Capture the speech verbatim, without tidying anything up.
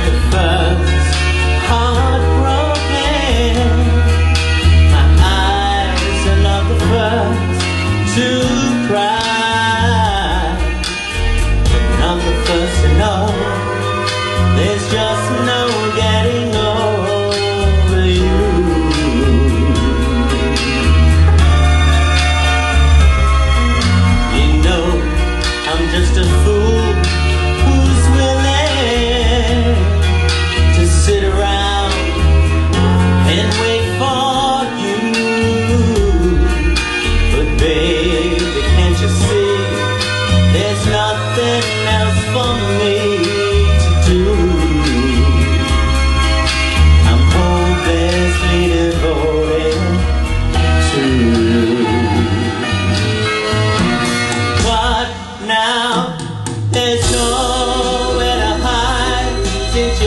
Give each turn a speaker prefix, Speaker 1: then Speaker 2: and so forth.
Speaker 1: the first heartbroken. My eyes are not the first to cry. I'm the first to know there's just no getting over you. You know, I'm just a fool who's willing to sit around and wait for you. But baby, can't you see, there's nothing else for me to do. I'm hopelessly devoted to you. What now? There's nowhere to hide since